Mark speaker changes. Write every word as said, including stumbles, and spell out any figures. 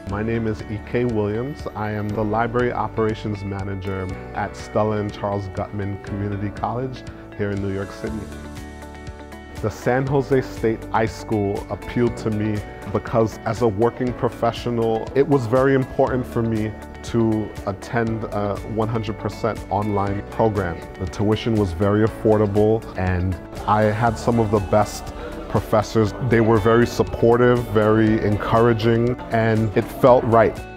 Speaker 1: My name is Eke Williams. I am the Library Operations Manager at Stella and Charles Gutman Community College here in New York City. The San Jose State High School appealed to me because as a working professional, it was very important for me to attend a one hundred percent online program. The tuition was very affordable and I had some of the best professors. They were very supportive, very encouraging, and it felt right.